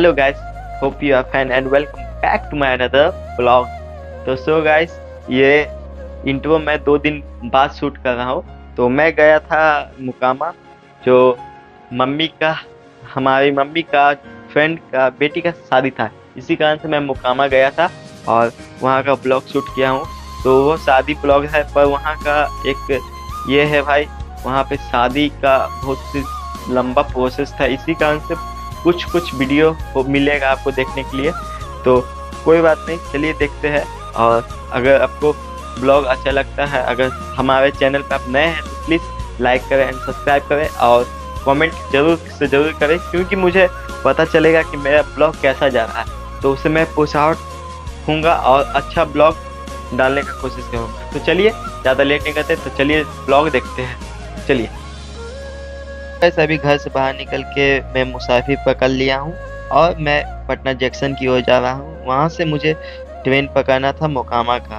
Hello guys, hope you are fine and welcome back to my another blog. तो so guys, ये intro मैं 2 दिन बाद shoot कर रहा हूँ। तो मैं गया था मुकामा, जो मम्मी का हमारी मम्मी का फ्रेंड का बेटी का शादी था। इसी कारण से मैं मुकामा गया था और वहाँ का ब्लॉग शूट किया हूँ। तो वो शादी ब्लॉग है, पर वहाँ का एक ये है भाई, वहाँ पे शादी का बहुत लंबा प्रोसेस था। इसी कारण से कुछ वीडियो मिलेगा आपको देखने के लिए। तो कोई बात नहीं, चलिए देखते हैं। और अगर आपको ब्लॉग अच्छा लगता है, अगर हमारे चैनल पर आप नए हैं तो प्लीज़ लाइक करें एंड सब्सक्राइब करें और कमेंट जरूर से जरूर करें, क्योंकि मुझे पता चलेगा कि मेरा ब्लॉग कैसा जा रहा है। तो उससे मैं पुश आउट होऊंगा और अच्छा ब्लॉग डालने का कोशिश करूँगा। तो चलिए, ज़्यादा लेट नहीं करते, तो चलिए ब्लॉग देखते हैं। चलिए वैसे अभी घर से बाहर निकल के मैं मुसाफिर पकड़ लिया हूँ और मैं पटना जंक्शन की ओर जा रहा हूँ। वहाँ से मुझे ट्रेन पकड़ना था मोकामा का।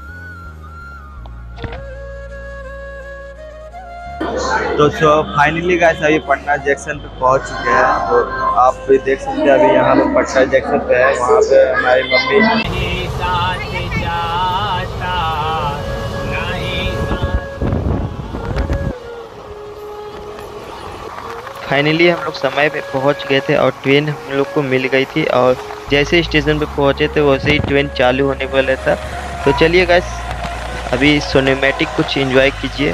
तो फाइनली गाइस अभी पटना जंक्शन पे पहुँच चुके हैं। तो आप भी देख सकते हैं अभी यहाँ पे पटना जंक्शन पे है। वहाँ पे हमारी मम्मी फाइनली हम लोग समय पे पहुंच गए थे और ट्रेन हम लोग को मिल गई थी। और जैसे स्टेशन पे पहुंचे थे वैसे ही ट्रेन चालू होने वाला था। तो चलिए गाइस, अभी सिनेमैटिक कुछ एंजॉय कीजिए।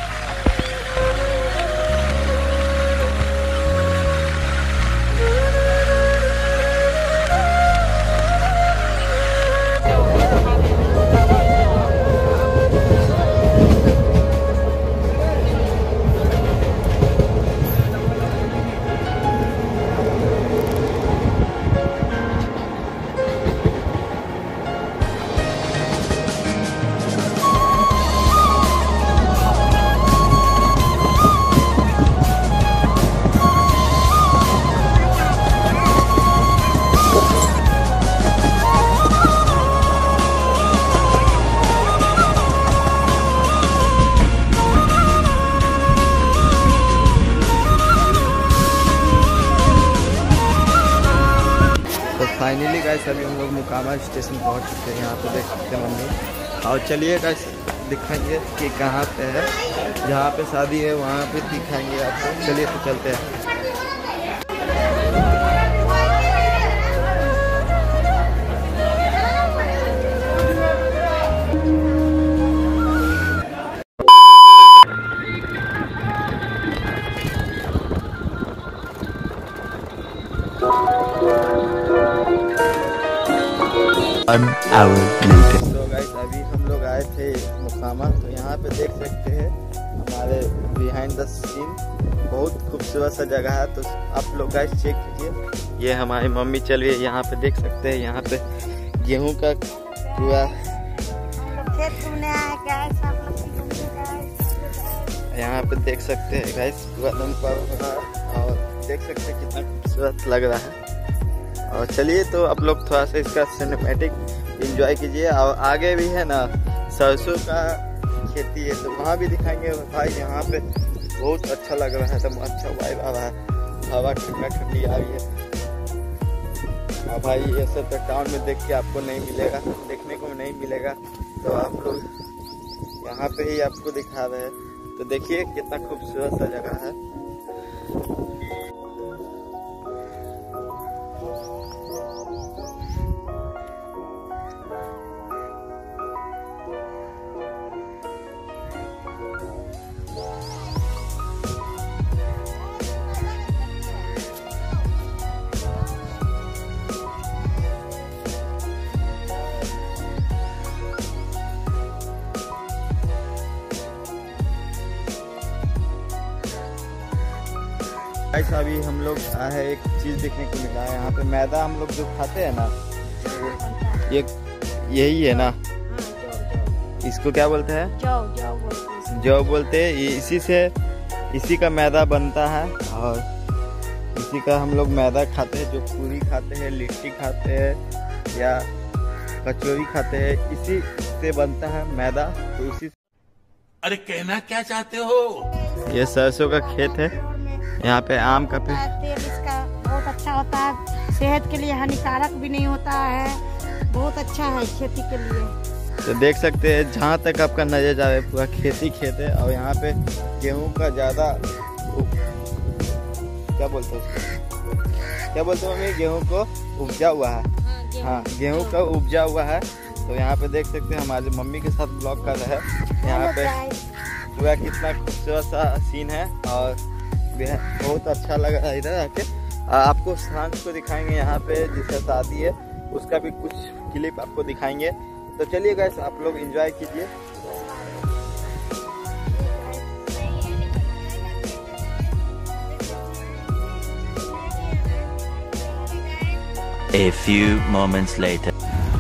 फाइनली गाइस अभी हम लोग मुकामा स्टेशन पहुंच चुके हैं। यहाँ पे देख सकते हैं मम्मी। और चलिए गाइस दिखाएंगे कि कहाँ पे है, जहाँ पे शादी है वहाँ पे दिखाएंगे आपको। चलिए तो चलते हैं। An hour later. तो गाइस अभी हम लोग आए थे मुकामा। तो यहाँ पे देख सकते हैं हमारे बिहाइंड द सीन, बहुत खूबसूरत सा जगह है। तो आप लोग गाइस चेक कीजिए, ये हमारी मम्मी चल रही है। यहाँ पे देख सकते हैं, यहाँ पे गेहूं का पूरा यहाँ पे देख सकते हैं गाइस पूरा दम पर हो रहा है। और देख सकते हैं कितना खूबसूरत लग रहा है। और चलिए तो आप लोग थोड़ा सा इसका सिनेमैटिक एंजॉय कीजिए। और आगे भी है ना सरसों का खेती है, तो वहाँ भी दिखाएंगे भाई। यहाँ पे बहुत अच्छा लग रहा है, एकदम अच्छा वाइब आ रहा है, हवा ठंडा ठंडी आ रही है। और भाई ये सब तो टाउन में देख के आपको नहीं मिलेगा, देखने को नहीं मिलेगा। तो आप लोग यहाँ पे ही आपको दिखा रहे हैं। तो देखिए कितना खूबसूरत सा जगह है। गाइस अभी हम लोग आए हैं, एक चीज़ देखने को मिला है। यहाँ पे मैदा हम लोग जो खाते हैं ना, ये यही है ना, इसको क्या बोलते हैं? जौ बोलते हैं। ये इसी का मैदा बनता है। और इसी का हम लोग मैदा खाते हैं, जो पूरी खाते हैं, लिट्टी खाते हैं या कचौरी खाते हैं, इसी से बनता है मैदा। तो इसी अरे कहना क्या चाहते हो? ये सरसों का खेत है। यहाँ पे आम का पेड़, तेल इसका बहुत अच्छा होता है, सेहत के लिए हानिकारक भी नहीं होता है, बहुत अच्छा है खेती के लिए। तो देख सकते हैं जहाँ तक आपका नजर जाए पूरा खेती खेत है। और यहाँ पे गेहूं का ज़्यादा क्या बोलते हैं मम्मी, गेहूं को उपजा हुआ है। हाँ, गेहूं का उपजा हुआ है। तो यहाँ पे देख सकते हैं हमारे मम्मी के साथ ब्लॉग कर रहे हैं। यहाँ पे पूरा कितना खूबसूरत सा सीन है और बहुत अच्छा लग रहा है इधर आके। आपको सांझ को दिखाएंगे यहाँ पे जिसका शादी है उसका भी कुछ क्लिप आपको दिखाएंगे। तो चलिए गाइस आप लोग एंजॉय कीजिए। A few moments later.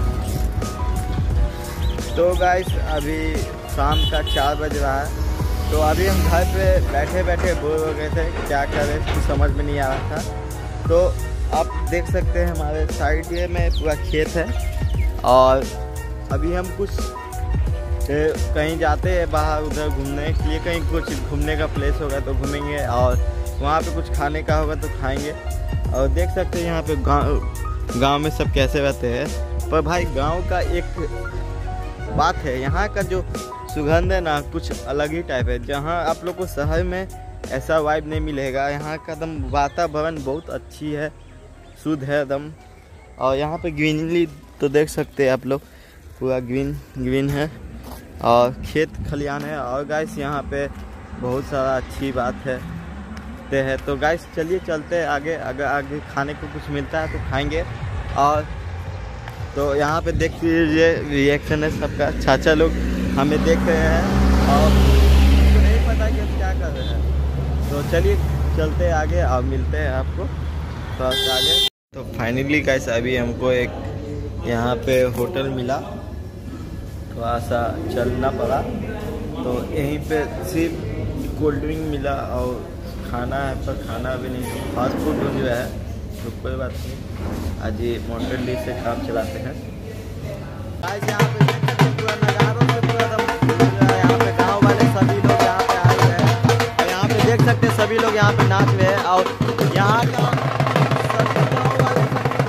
तो गाइस अभी शाम का 4 बज रहा है। तो अभी हम घर पे बैठे बैठे बोर हो गए थे, क्या करें कुछ समझ में नहीं आ रहा था। तो आप देख सकते हैं हमारे साइड में पूरा खेत है और अभी हम कुछ कहीं जाते हैं बाहर उधर घूमने के लिए, कहीं कुछ घूमने का प्लेस होगा तो घूमेंगे और वहाँ पे कुछ खाने का होगा तो खाएंगे। और देख सकते हैं यहाँ पे गांव में सब कैसे रहते हैं। पर भाई गांव का एक बात है, यहाँ का जो सुगंध है ना कुछ अलग ही टाइप है, जहाँ आप लोग को शहर में ऐसा वाइब नहीं मिलेगा। यहाँ का एकदम वातावरण बहुत अच्छी है, शुद्ध है एकदम। और यहाँ पे ग्रीनरी तो देख सकते हैं आप लोग, पूरा ग्रीन है और खेत खलियान है। और गाइस यहाँ पे बहुत सारा अच्छी बात है तो गाइस चलिए चलते हैं आगे। अगर आगे खाने को कुछ मिलता है तो खाएंगे। और तो यहाँ पे देख लीजिए रिएक्शन है सबका, चाचा लोग हमें देख रहे हैं और उनको नहीं पता कि हम क्या कर रहे हैं। तो चलिए चलते हैं आगे और मिलते हैं आपको थोड़ा सा आगे। तो फाइनली गाइस अभी हमको एक यहाँ पे होटल मिला, थोड़ा सा चलना पड़ा। तो यहीं पे सिर्फ कोल्ड ड्रिंक मिला और खाना है, पर खाना भी नहीं, फास्ट फूड जो है। तो कोई बात नहीं, आज ये मॉडर्न डिश से काम चलाते हैं। आज यहाँ पे पूरा नज़ारों से पूरा यहाँ पे गाँव वाले सभी लोग यहाँ पे आए हुए हैं और यहाँ पे देख सकते हैं सभी लोग यहाँ पे नाच रहे हैं। और यहाँ का सभी गाँव वाले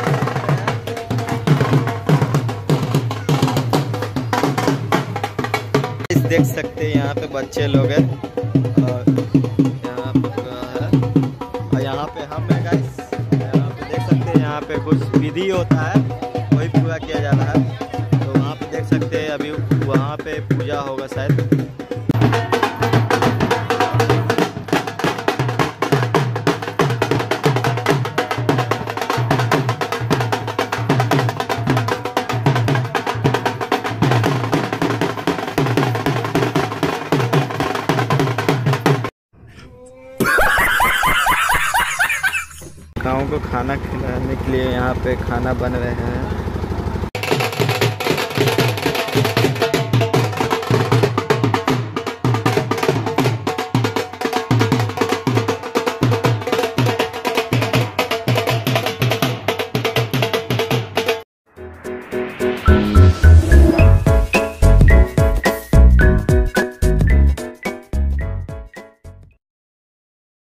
देख सकते हैं यहाँ पे बच्चे लोग हैं और यहाँ पे हम हैं गाइस। यहाँ पे देख सकते हैं यहाँ पे कुछ विधि होता है वही पूरा किया जा रहा है। तो वहाँ पे देख सकते हैं अभी वहाँ पे पूजा होगा शायद। गाँव को खाना खिलाने के लिए यहाँ पे खाना बन रहे हैं।